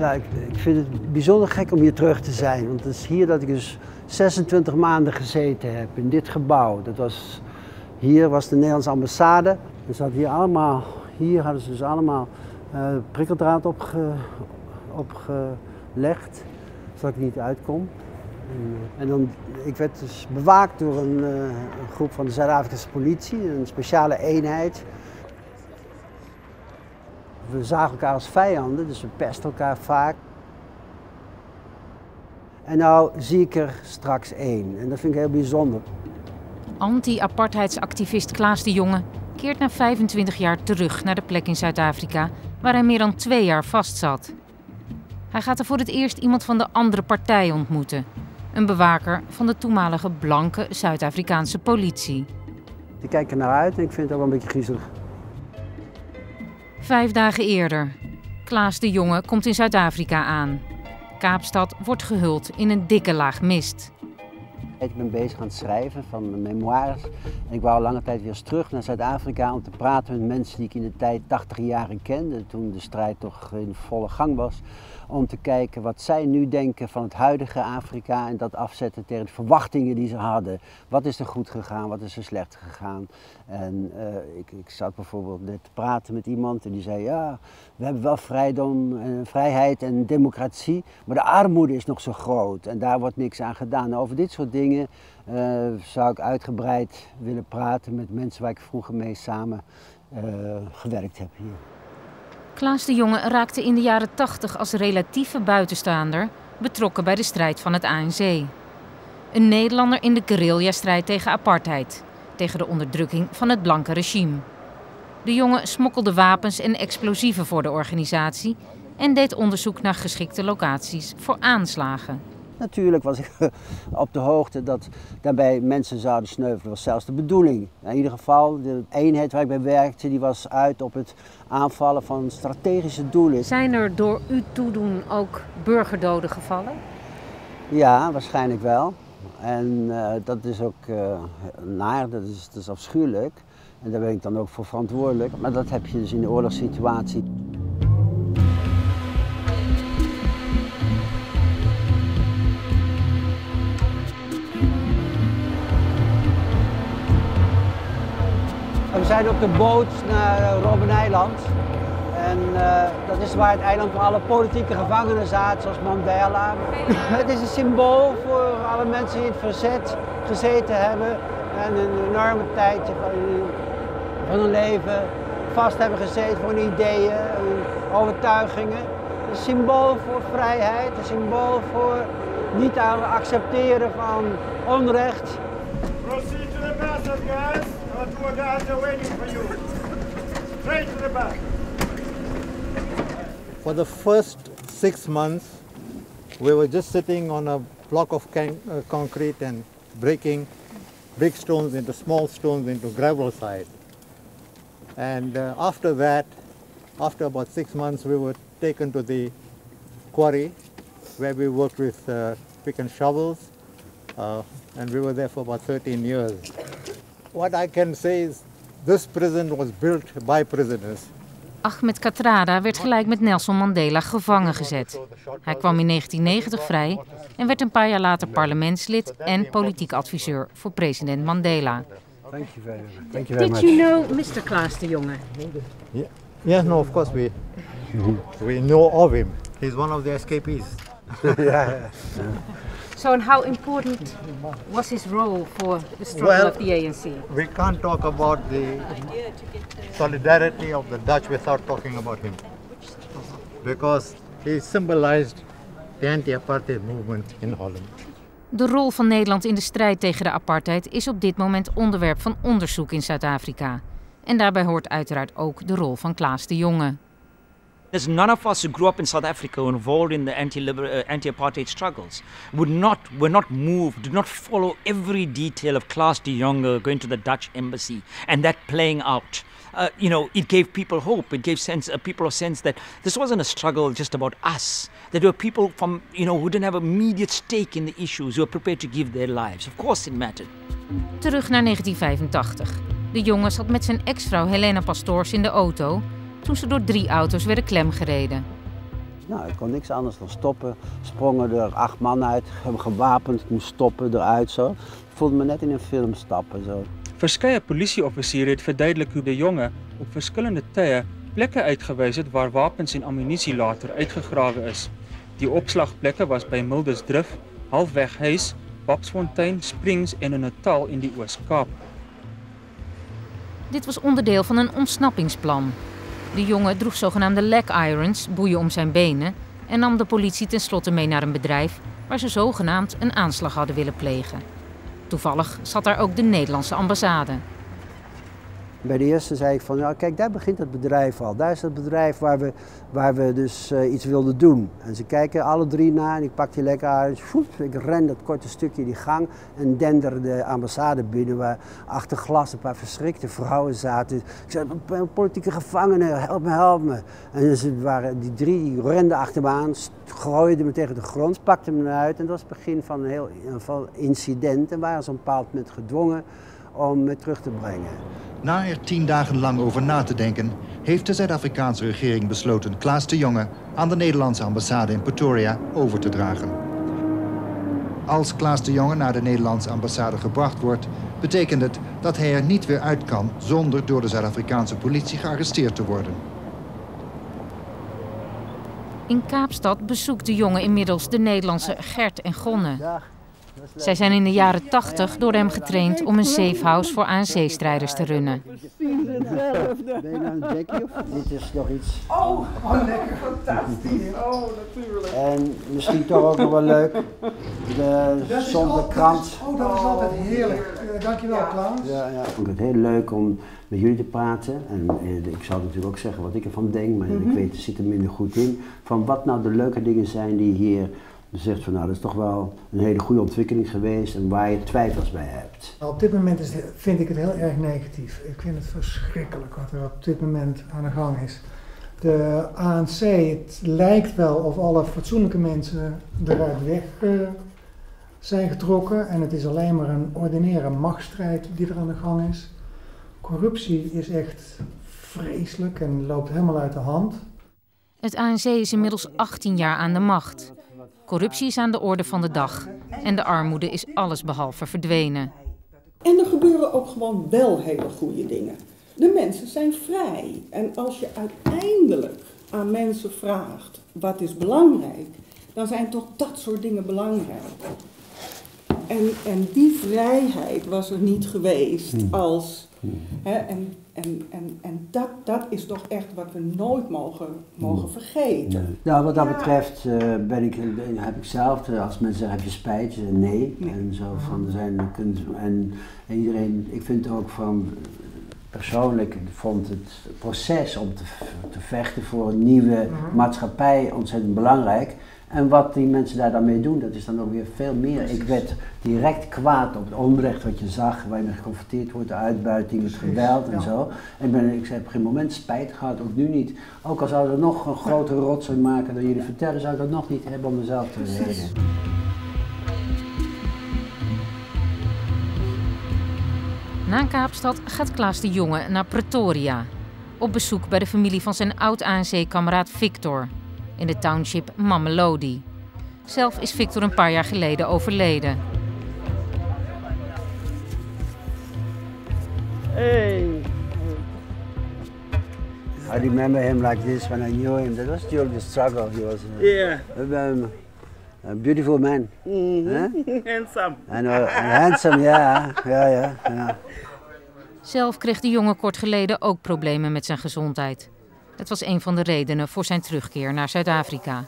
Ja, ik vind het bijzonder gek om hier terug te zijn. Want het is hier dat ik dus 26 maanden gezeten heb, in dit gebouw. Hier was de Nederlandse ambassade. En ze hadden hier hadden ze dus allemaal prikkeldraad opgelegd, zodat ik niet uitkom. Ik werd dus bewaakt door een groep van de Zuid-Afrikaanse politie, een speciale eenheid. We zagen elkaar als vijanden, dus we pesten elkaar vaak. En nou zie ik er straks één en dat vind ik heel bijzonder. Anti-apartheidsactivist Klaas de Jonge keert na 25 jaar terug naar de plek in Zuid-Afrika waar hij meer dan 2 jaar vastzat. Hij gaat er voor het eerst iemand van de andere partij ontmoeten. Een bewaker van de toenmalige blanke Zuid-Afrikaanse politie. Ik kijk er naar uit en ik vind het ook wel een beetje griezelig. 5 dagen eerder. Klaas de Jonge komt in Zuid-Afrika aan. Kaapstad wordt gehuld in een dikke laag mist. Ik ben bezig aan het schrijven van mijn memoires. En ik wou al lange tijd weer eens terug naar Zuid-Afrika om te praten met mensen die ik in de tijd 80 jaren kende. Toen de strijd toch in volle gang was. Om te kijken wat zij nu denken van het huidige Afrika en dat afzetten tegen de verwachtingen die ze hadden. Wat is er goed gegaan, wat is er slecht gegaan? En ik zat bijvoorbeeld net te praten met iemand en die zei ja, we hebben wel vrijheid en democratie, maar de armoede is nog zo groot en daar wordt niks aan gedaan. Nou, over dit soort dingen zou ik uitgebreid willen praten met mensen waar ik vroeger mee samen gewerkt heb hier. Klaas de Jonge raakte in de jaren 80 als relatieve buitenstaander betrokken bij de strijd van het ANC. Een Nederlander in de guerrilla-strijd tegen apartheid, tegen de onderdrukking van het blanke regime. De Jonge smokkelde wapens en explosieven voor de organisatie en deed onderzoek naar geschikte locaties voor aanslagen. Natuurlijk was ik op de hoogte dat daarbij mensen zouden sneuvelen. Dat was zelfs de bedoeling. In ieder geval, de eenheid waar ik bij werkte, die was uit op het aanvallen van strategische doelen. Zijn er door uw toedoen ook burgerdoden gevallen? Ja, waarschijnlijk wel. En dat is ook naar, dat is afschuwelijk. En daar ben ik dan ook voor verantwoordelijk. Maar dat heb je dus in de oorlogssituatie. We zijn op de boot naar Robben-eiland. En dat is waar het eiland waar alle politieke gevangenen zaten, zoals Mandela. Het is een symbool voor alle mensen die in het verzet gezeten hebben en een enorme tijdje van hun leven vast hebben gezeten voor hun ideeën, hun overtuigingen. Een symbool voor vrijheid, een symbool voor niet accepteren van onrecht. Proceed to the passage, guys. Our tour guides are waiting for you. Straight to the back. For the first 6 months, we were just sitting on a block of concrete and breaking big stones into small stones into gravel side. And after that, after about 6 months, we were taken to the quarry where we worked with pick and shovels. And we were there for about 13 years. What I can say is this prison was built by prisoners. Ahmed Kathrada werd gelijk met Nelson Mandela gevangen gezet. Hij kwam in 1990 vrij en werd een paar jaar later parlementslid en politiek adviseur voor president Mandela. Thank you very much. Thank you very much. Did you know Mr. Klaas de Jonge? Yeah. Yes, no, of course we know of him. He's one of the escapees. Yeah. So, and how important was his role for the struggle of the ANC? We can't talk about the solidarity of the Dutch without talking about him. Because he symbolized the anti-apartheid movement in Holland. De rol van Nederland in de strijd tegen de apartheid is op dit moment onderwerp van onderzoek in Zuid-Afrika. En daarbij hoort uiteraard ook de rol van Klaas de Jonge. There's none of us who grew up in South Africa or involved in the anti-apartheid struggles were not moved, did not follow every detail of Klaas de Jonge going to the Dutch embassy and that playing out. It gave people hope. It gave people a sense that this wasn't a struggle just about us. There were people from, who didn't have immediate stake in the issues, who were prepared to give their lives. Of course it mattered. Terug naar 1985. De Jonge zat met zijn ex-vrouw Helena Pastoors in de auto toen ze door 3 auto's werden klemgereden. Nou, ik kon niks anders dan stoppen. Sprongen er 8 man uit, hebben gewapend, ik moest stoppen, eruit zo. Ik voelde me net in een film stappen zo. Verskeie polisieoffisiere het verduidelik hoe de jongen op verskillende tye plekke uitgewys het waar wapens en ammunisie later uitgegrawe is. Die opslagplekke was by Mildesdrift, halfweg Huis, Babsfontein, Springs en in Natal in die Oos-Kaap. Dit was onderdeel van een ontsnappingsplan. De jongen droeg zogenaamde leg irons, boeien om zijn benen, en nam de politie tenslotte mee naar een bedrijf waar ze zogenaamd een aanslag hadden willen plegen. Toevallig zat daar ook de Nederlandse ambassade. Bij de eerste zei ik van, ja, kijk, daar begint het bedrijf al. Daar is het bedrijf waar we dus iets wilden doen. En ze kijken alle 3 na en ik pak die lekker uit. Ik ren dat korte stukje die gang en dender de ambassade binnen waar achter glas een paar verschrikte vrouwen zaten. Ik zei, politieke gevangenen, help me. En ze waren, die 3 die renden achter me aan, gooiden me tegen de grond, pakten me eruit. En dat was het begin van een heel incident en waren ze op een bepaald moment gedwongen om me terug te brengen. Na er 10 dagen lang over na te denken, heeft de Zuid-Afrikaanse regering besloten Klaas de Jonge aan de Nederlandse ambassade in Pretoria over te dragen. Als Klaas de Jonge naar de Nederlandse ambassade gebracht wordt, betekent het dat hij er niet weer uit kan zonder door de Zuid-Afrikaanse politie gearresteerd te worden. In Kaapstad bezoekt de jongen inmiddels de Nederlandse Gert en Gonne. Zij zijn in de jaren 80 door hem getraind om een safehouse voor ANC-strijders te runnen. Ben je nou een Jackie of dit is nog iets? Oh, lekker, fantastisch. Oh, natuurlijk. En misschien toch ook nog wel leuk, de zondekrant. Oh, dat is altijd heerlijk. Dankjewel, Klaas. Ja. Ik vond het heel leuk om met jullie te praten. En ik zal natuurlijk ook zeggen wat ik ervan denk, maar ik weet, het zit er minder goed in. Van wat nou de leuke dingen zijn die hier zegt van nou, dat is toch wel een hele goede ontwikkeling geweest en waar je twijfels bij hebt. Op dit moment vind ik het heel erg negatief. Ik vind het verschrikkelijk wat er op dit moment aan de gang is. De ANC, het lijkt wel of alle fatsoenlijke mensen eruit weg zijn getrokken en het is alleen maar een ordinaire machtsstrijd die er aan de gang is. Corruptie is echt vreselijk en loopt helemaal uit de hand. Het ANC is inmiddels 18 jaar aan de macht. Corruptie is aan de orde van de dag en de armoede is allesbehalve verdwenen. En er gebeuren ook gewoon wel hele goede dingen. De mensen zijn vrij. En als je uiteindelijk aan mensen vraagt wat is belangrijk, dan zijn toch dat soort dingen belangrijk. En die vrijheid was er niet geweest als... En dat is toch echt wat we nooit mogen vergeten. Nee. Nou, wat dat betreft heb ik zelf, als mensen zeggen heb je spijt, nee. En zo van en iedereen, ik vind ook van persoonlijk vond het proces om te vechten voor een nieuwe maatschappij ontzettend belangrijk. En wat die mensen daar dan mee doen, dat is dan ook weer veel meer. Ik werd direct kwaad op het onrecht wat je zag, waar je mee geconfronteerd wordt, de uitbuiting, het geweld en zo. En ik heb geen moment spijt gehad, ook nu niet. Ook al zou er nog een grotere rotzooi maken dan jullie vertellen, zou ik dat nog niet hebben om mezelf te redden. Na Kaapstad gaat Klaas de Jonge naar Pretoria. Op bezoek bij de familie van zijn oud-ANC-kameraad Victor. In de township Mamelodi. Zelf is Victor een paar jaar geleden overleden. Hey. I remember him like this when I knew him. That was during the struggle. He was a beautiful man. Handsome. And handsome, ja. Zelf kreeg de jongen kort geleden ook problemen met zijn gezondheid. Het was een van de redenen voor zijn terugkeer naar Zuid-Afrika.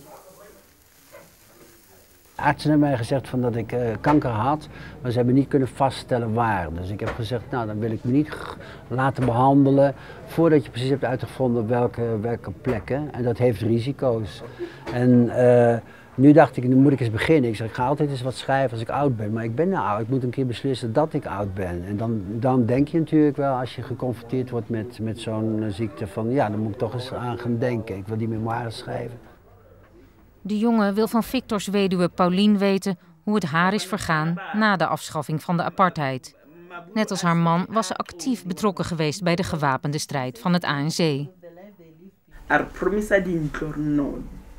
Artsen hebben mij gezegd dat ik kanker had, maar ze hebben niet kunnen vaststellen waar. Dus ik heb gezegd, nou dan wil ik me niet laten behandelen voordat je precies hebt uitgevonden welke plekken. En dat heeft risico's. En nu dacht ik, nu moet ik eens beginnen. Ik zeg, ik ga altijd eens wat schrijven als ik oud ben, maar ik ben nou oud. Ik moet een keer beslissen dat ik oud ben. En dan denk je natuurlijk wel, als je geconfronteerd wordt met zo'n ziekte, van ja, dan moet ik toch eens aan gaan denken. Ik wil die memoires schrijven. De jongen wil van Victors weduwe Pauline weten hoe het haar is vergaan na de afschaffing van de apartheid. Net als haar man was ze actief betrokken geweest bij de gewapende strijd van het ANC.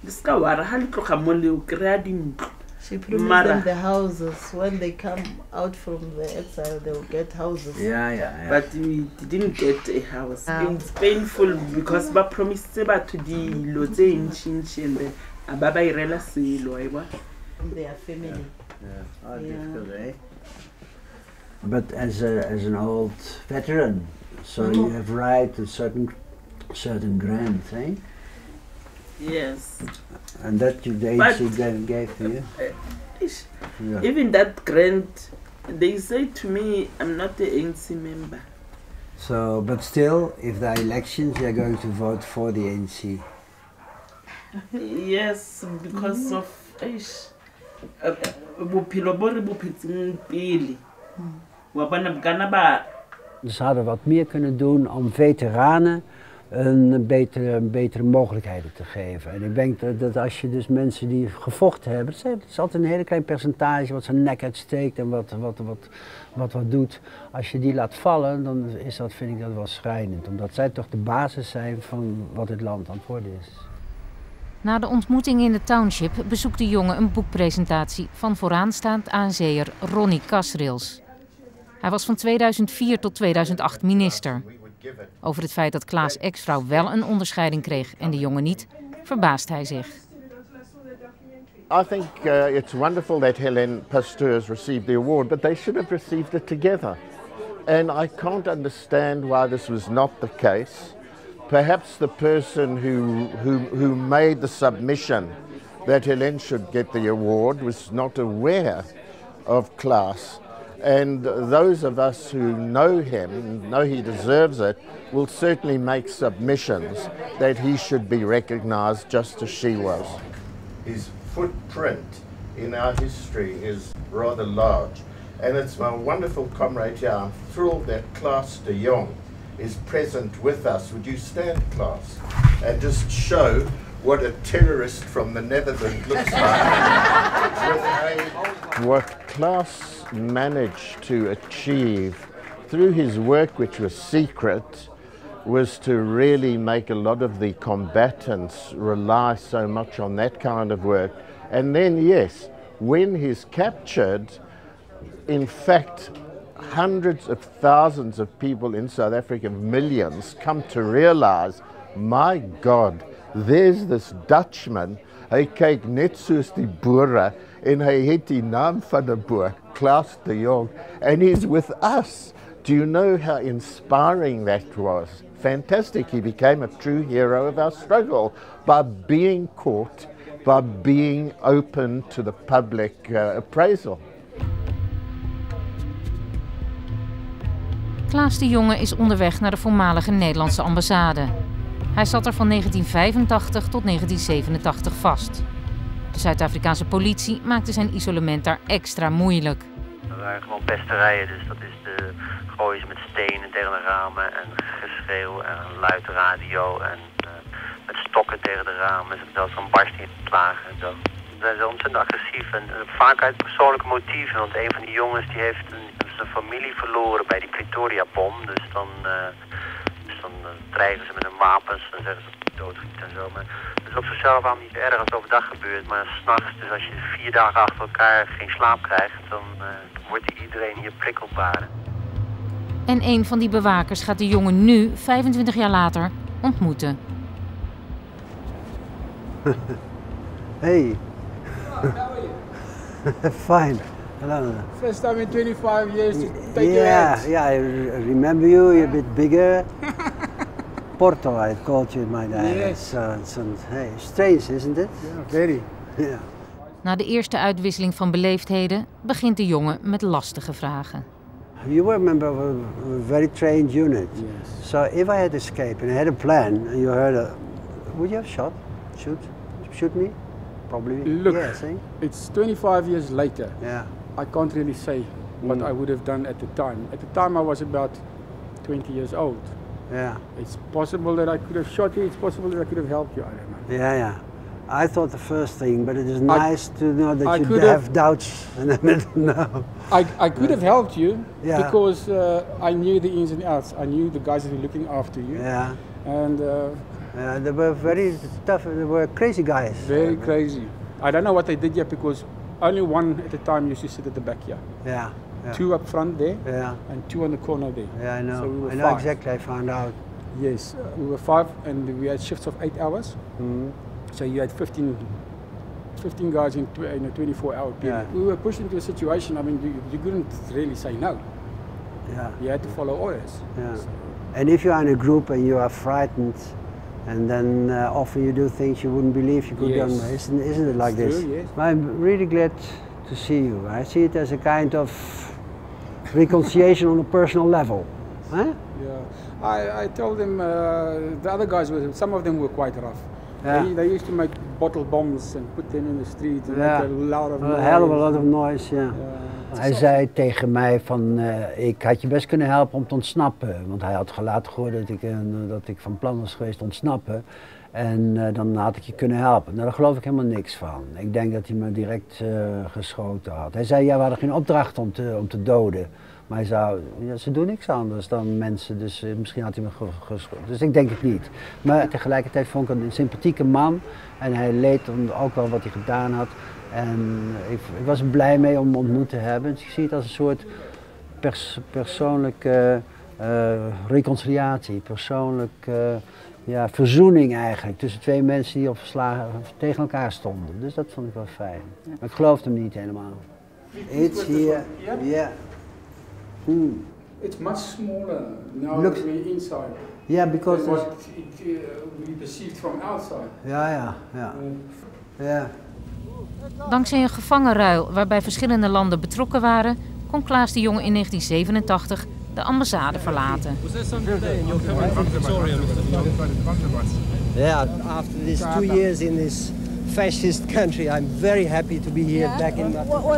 She promised them the houses. When they come out from the exile, they will get houses. Yeah. But we didn't get a house. It's painful because we promised to the lots and Baba Irela Silo. Their family. Yeah. Difficult, eh? But as an old veteran, so you have right to certain grants, eh? Yes. And that the agency gave to you? Even that grant, they say to me, I'm not the ANC member. So, but still, if there are elections, you're going to vote for the ANC? Yes, because of Ze hadden wat meer kunnen doen om veteranen een betere mogelijkheden te geven. En ik denk dat als je dus mensen die gevochten hebben, het is altijd een hele klein percentage wat zijn nek uitsteekt en wat doet. Als je die laat vallen, dan vind ik dat wel schrijnend. Omdat zij toch de basis zijn van wat dit land aan het worden is. Na de ontmoeting in de township bezoekt de jongen een boekpresentatie van vooraanstaand ANC'er Ronnie Kasrils. Hij was van 2004 tot 2008 minister. Over het feit dat Klaas' ex-vrouw wel een onderscheiding kreeg en de jongen niet, verbaast hij zich. I think it's wonderful that Helen Pasteur has received the award, but they should have received it together. And I can't understand why this was not the case. Perhaps the person who made the submission that Helen should get the award was not aware of Klaas. And those of us who know him, know he deserves it, will certainly make submissions that he should be recognized just as she was. His footprint in our history is rather large. And it's my wonderful comrade here. I'm thrilled that Klaas de Jong is present with us. Would you stand, Klaas, and just show what a terrorist from the Netherlands looks like? What Klaas managed to achieve through his work, which was secret, was to really make a lot of the combatants rely so much on that kind of work. And then, yes, when he's captured, in fact, hundreds of thousands of people in South Africa, millions, come to realize, my God, there's this Dutchman, hy kyk net soos die Boere en hy het die naam van 'n boer, Klaas de Jong, and he's with us. Do you know how inspiring that was? Fantastic. He became a true hero of our struggle by being caught, by being open to the public appraisal. Klaas de Jonge is onderweg naar de voormalige Nederlandse ambassade. Hij zat er van 1985 tot 1987 vast. De Zuid-Afrikaanse politie maakte zijn isolement daar extra moeilijk. Er waren gewoon pesterijen, dus dat is de gooien ze met stenen tegen de ramen en geschreeuw en een luid radio en met stokken tegen de ramen. Ze zelfs van barst in te klagen en zo. Ze zijn zo ontzettend agressief en vaak uit persoonlijke motieven, want een van die jongens die heeft zijn familie verloren bij die Pretoria-bom, dus dan dreigen ze met hun wapens en zeggen ze doodgieten en zo. Maar het is op zichzelf allemaal niet erg als het overdag gebeurt, maar 's nachts, dus als je 4 dagen achter elkaar geen slaap krijgt, dan wordt iedereen hier prikkelbaar. En een van die bewakers gaat de jongen nu, 25 jaar later, ontmoeten. Hey. Fine. Hello. First time in 25 years to take your hands. Yeah, I remember you. You're a bit bigger. Porto, I called you in my day. Yes. Hey, strange, isn't it? Yeah, very. Yeah. Na de eerste uitwisseling van beleefdheden begint de jongen met lastige vragen. You were a member of a very trained unit. Yes. So if I had escaped and I had a plan, and you heard would you have shoot me? Probably. Look, yes, eh? it's 25 years later. Yeah. I can't really say what I would have done at the time. At the time I was about 20 years old. Yeah. It's possible that I could have shot you, it's possible that I could have helped you, I don't know. Yeah. I thought the first thing, but it is nice to know that you could have doubts and I didn't know. I could have helped you because Yeah. I knew the ins and outs. I knew the guys that were looking after you. Yeah. And They were very tough. They were crazy guys. Very crazy. I don't know what they did here because only one at a time used to sit at the back here. Yeah. Yeah. 2 up front there. Yeah. And 2 on the corner there. Yeah, I know. So we were I know 5. exactly. I found out. Yes, we were 5, and we had shifts of 8 hours. So you had 15 guys in a 24-hour period. Yeah. We were pushed into a situation. I mean, you couldn't really say no. Yeah. You had to follow orders. Yeah. So, and if you are in a group and you are frightened, and then often you do things you wouldn't believe you could do, isn't it like this? True, yes. I'm really glad to see you. I see it as a kind of reconciliation on a personal level. Huh? Yeah, I told them the other guys some of them were quite rough. Yeah. They used to make bottle bombs and put them in the street and make a lot of noise. A hell of a lot of noise, ja. Hij zei tegen mij van, ik had je best kunnen helpen om te ontsnappen. Want hij had laten horen dat ik van plan was geweest te ontsnappen. En dan had ik je kunnen helpen. Nou, daar geloof ik helemaal niks van. Ik denk dat hij me direct geschoten had. Hij zei, ja, we hadden geen opdracht om te doden. Maar hij zei, ja, ze doen niks anders dan mensen, dus misschien had hij me geschoten. Dus ik denk het niet. Maar tegelijkertijd vond ik hem een sympathieke man. En hij leed ook wel wat hij gedaan had. En ik was er blij mee om hem ontmoet te hebben. Dus ik zie het als een soort persoonlijke reconciliatie, persoonlijke verzoening eigenlijk. Tussen 2 mensen die tegen elkaar stonden. Dus dat vond ik wel fijn. Maar ik geloofde hem niet helemaal. It's here, yeah. It's much smaller now that we're inside. Yeah, because what we perceived from outside. Ja. Dankzij een gevangenruil waarbij verschillende landen betrokken waren, kon Klaas de Jonge in 1987 de ambassade verlaten. Yeah, after these 2 years in this fascist country, I'm very happy to be here back in.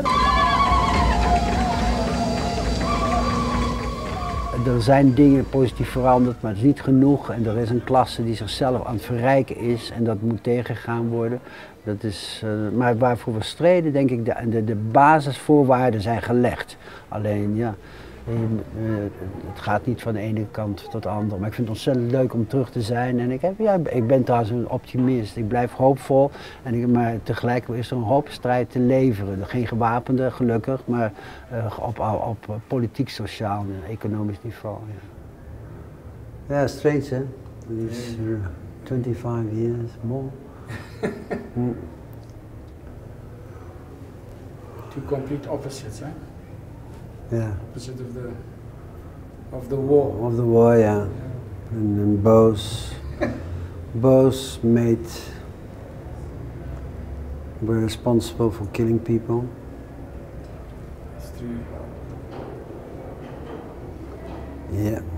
Er zijn dingen positief veranderd, maar het is niet genoeg. En er is een klasse die zichzelf aan het verrijken is en dat moet tegengegaan worden. Dat is, maar waarvoor we streden, denk ik, de basisvoorwaarden zijn gelegd. Alleen, ja, het gaat niet van de ene kant tot de andere. Maar ik vind het ontzettend leuk om terug te zijn. En ik ben trouwens een optimist. Ik blijf hoopvol. Maar tegelijk is er een hoop strijd te leveren. Geen gewapende, gelukkig, maar op politiek, sociaal en economisch niveau. Ja, yeah, strange, hè? These 25 years more. Two complete opposites, right? Yeah. Opposite of the war. Of the war, yeah. And both were responsible for killing people. It's true. Yeah.